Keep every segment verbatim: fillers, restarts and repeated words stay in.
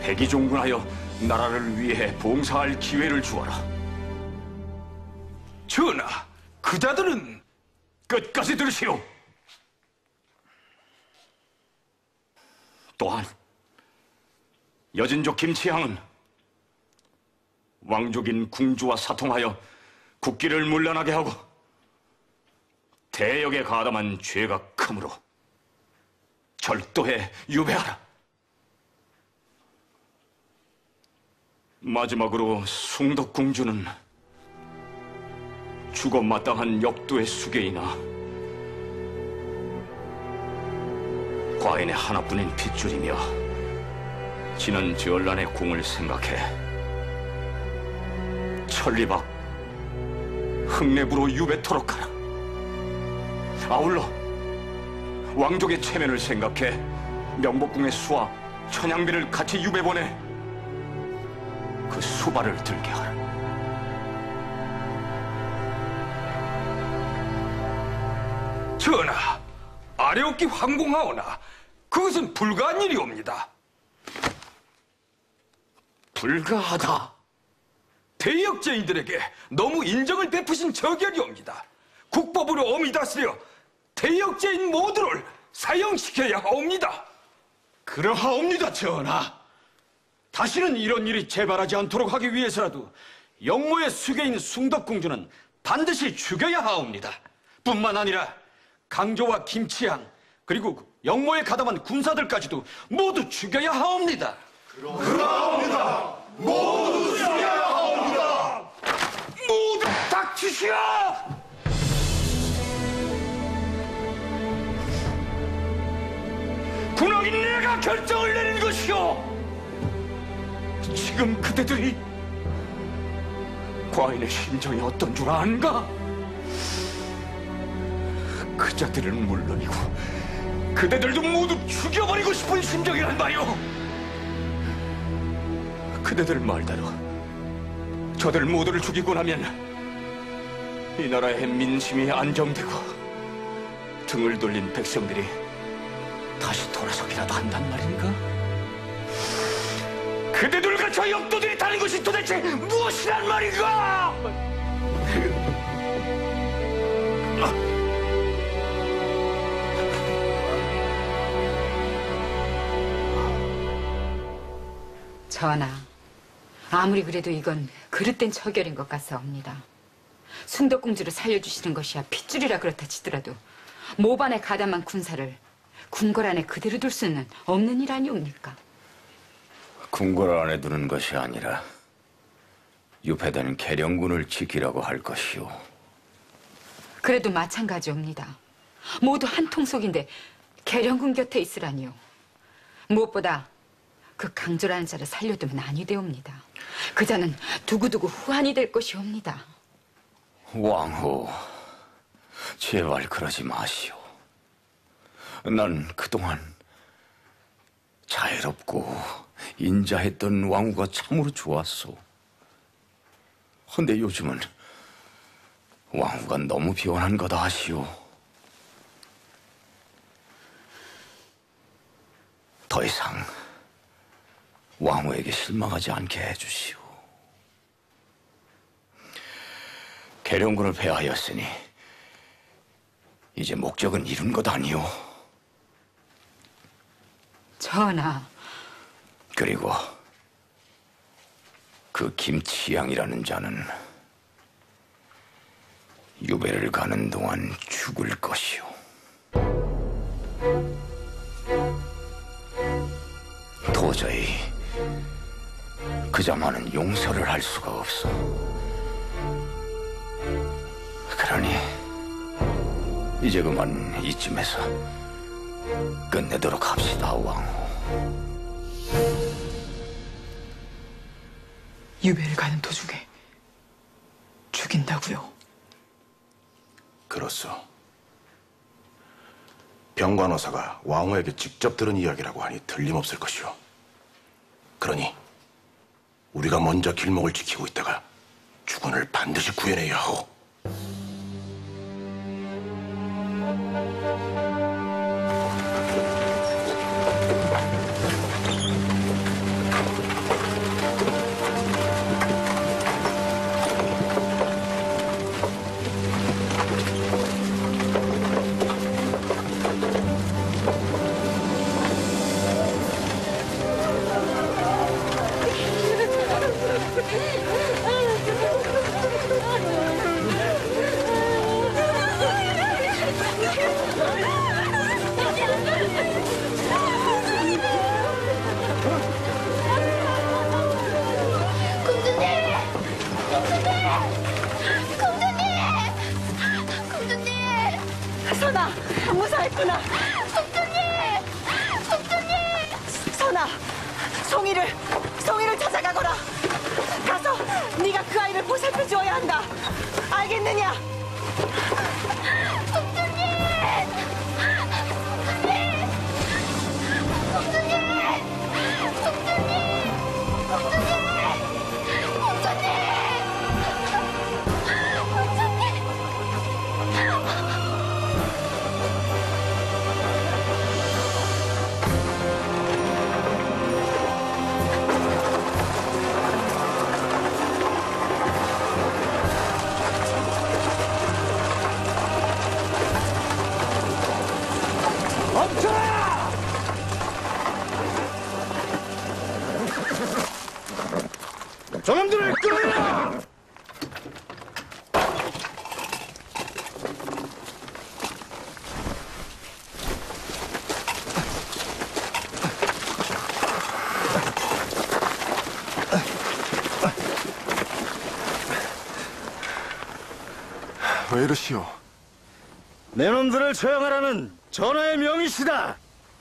백의종군하여 나라를 위해 봉사할 기회를 주어라. 전하, 그자들은 끝까지 들으시오. 또한 여진족 김치향은 왕족인 궁주와 사통하여 국기를 문란하게 하고 대역에 가담한 죄가 크므로 절도해 유배하라. 마지막으로 숭덕궁주는 죽어 마땅한 역도의 수괴이나 과인의 하나뿐인 핏줄이며 지난 전란의 공을 생각해 천리박 흑내부로 유배토록 하라. 아울러 왕족의 체면을 생각해 명복궁의 수와 천양비를 같이 유배 보내 그 수발을 들게 하라. 전하, 아래옵기 황공하오나 그것은 불가한 일이옵니다. 불가하다? 대역죄인들에게 너무 인정을 베푸신 저결이옵니다. 국법으로 엄히 다스려 대역죄인 모두를 사형시켜야 하옵니다. 그러하옵니다, 전하. 다시는 이런 일이 재발하지 않도록 하기 위해서라도 영모의 수괴인 숭덕공주는 반드시 죽여야 하옵니다. 뿐만 아니라 강조와 김치향 그리고 영모에 가담한 군사들까지도 모두 죽여야 하옵니다. 그러하옵니다. 모두 죽여야 하옵니다. 모두 닥치시오! 군왕인 내가 결정을 내린 것이오. 지금 그대들이 과인의 심정이 어떤 줄 안가? 그자들은 물론이고 그대들도 모두 죽여버리고 싶은 심정이란 말이오. 그대들 말대로 저들 모두를 죽이고 나면 이 나라의 민심이 안정되고 등을 돌린 백성들이 다시 돌아서기라도 한단 말인가? 그대들과 저 역도들이 다른 것이 도대체 무엇이란 말인가? 전하, 아무리 그래도 이건 그릇된 처결인 것 같사옵니다. 숭덕공주를 살려주시는 것이야 핏줄이라 그렇다 치더라도 모반에 가담한 군사를 궁궐 안에 그대로 둘 수는 없는 일 아니옵니까? 궁궐 안에 두는 것이 아니라 유폐된 계령군을 지키라고 할 것이오. 그래도 마찬가지옵니다. 모두 한 통속인데 계령군 곁에 있으라니요. 무엇보다 그 강조라는 자를 살려두면 아니 되옵니다. 그자는 두고두고 후환이 될 것이옵니다. 왕후, 제발 그러지 마시오. 난 그동안 자애롭고 인자했던 왕후가 참으로 좋았소. 근데 요즘은 왕후가 너무 비원한 거다 하시오. 더 이상 왕후에게 실망하지 않게 해주시오. 계령군을 폐하였으니 이제 목적은 이룬 것 아니오. 전하. 그리고 그 김치향이라는 자는 유배를 가는 동안 죽을 것이오. 도저히 그자만은 용서를 할 수가 없어. 그러니 이제 그만 이쯤에서 끝내도록 합시다, 왕후. 유배를 가는 도중에 죽인다고요? 그렇소. 병관호사가 왕후에게 직접 들은 이야기라고 하니 틀림없을 것이오. 그러니 우리가 먼저 길목을 지키고 있다가 주군을 반드시 구해내야 하오. 누나! 숙주님! 숙주님! 선아, 송이를, 송이를 찾아가거라. 가서 네가 그 아이를 보살펴 주어야 한다. 알겠느냐? 숙주님! 숙주님! 숙주님! 숙주님! 숙주님! 저놈들을 끌어내라! 왜 이러시오? 내 놈들을 처형하라는 전하의 명이시다!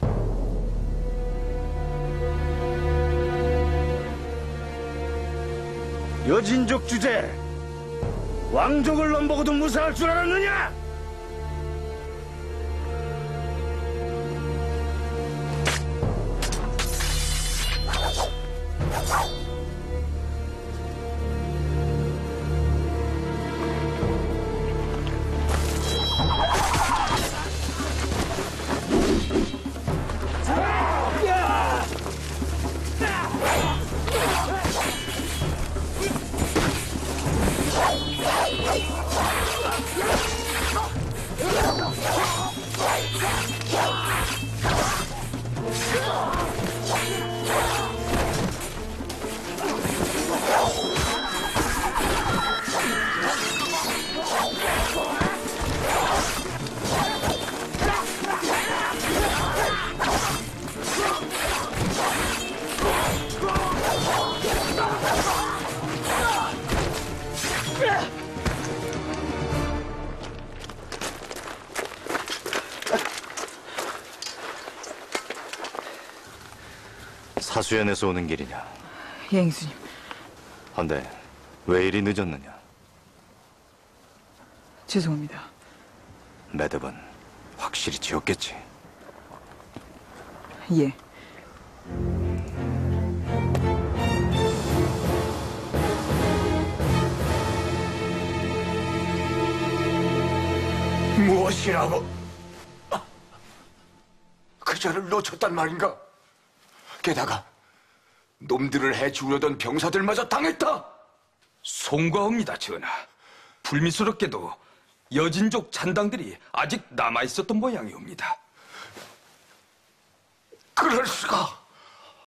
여진족 주제, 왕족을 넘보고도 무사할 줄 알았느냐? 사수연에서 오는 길이냐? 예, 행수님. 헌데 왜 이리 늦었느냐? 죄송합니다. 매듭은 확실히 지었겠지? 예. 무엇이라고? 아, 그자를 놓쳤단 말인가? 게다가 놈들을 해치우려던 병사들마저 당했다. 송구합니다, 전하. 불미스럽게도 여진족 잔당들이 아직 남아있었던 모양이옵니다. 그럴 수가.